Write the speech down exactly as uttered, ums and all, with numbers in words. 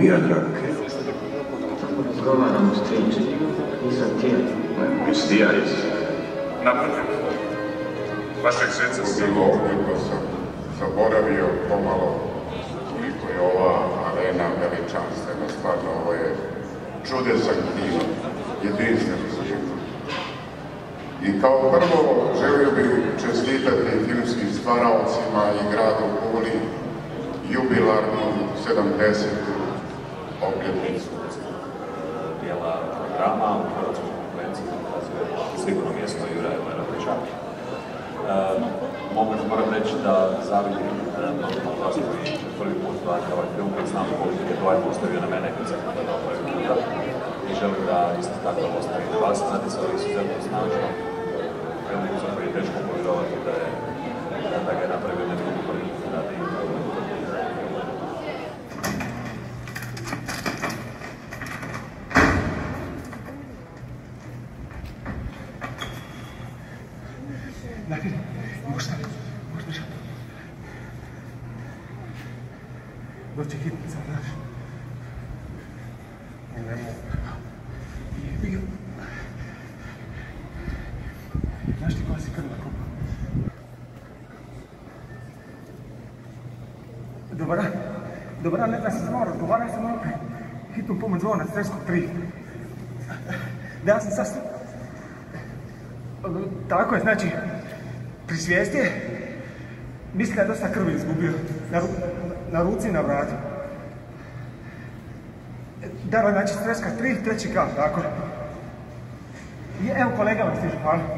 ja, dragke? Odgovaram u striči. Nisam tijel. Jesi ti ja, jesi? Naprotiv. Vašeg srca si... Upravo sam zaboravio pomalo koliko je ova arena veličanstvena. Stvarno, ovo je čudesan knjiga, jedinstven život. I kao prvo želio bih čestitati filmskim stvaraocima i gradu Puli jubilarnu sedamdesetu obljetnicu. Dijela programa u hrvatskoj konkurenciji pokazuje Sigurno mjesto Jurja Lerotića. Moram reći da zavidim mnogima od vas koji prvi put gledate ovaj film, koji znam koliko je dojam ostavio na mene kad sam gledao prvi puta. I želim da isto tako ostavi na vas. Znate se, ali izuzetno snažno. Film za koji je teško povjerovati da je da ga je napravio netko prvi put radi. Dakle, možda, možda žal. Doće hitnica, znaš. Ne mogu. Jebi ga. Znaš ti koja si krvna kupa? Dobar dan. Dobar dan, ne znam se zvao, razgovarao sam malo pre. Hitnu pomoć zvao na Stresskog tri. Da, ja sam sad... Tako je, znači... Pri svijesti je, mislim da je dosta krvi izgubio, na, na ruci i na vratu. Da, znači Stresska tri, treći kat, tako. Evo kolega vam stiže, hvala.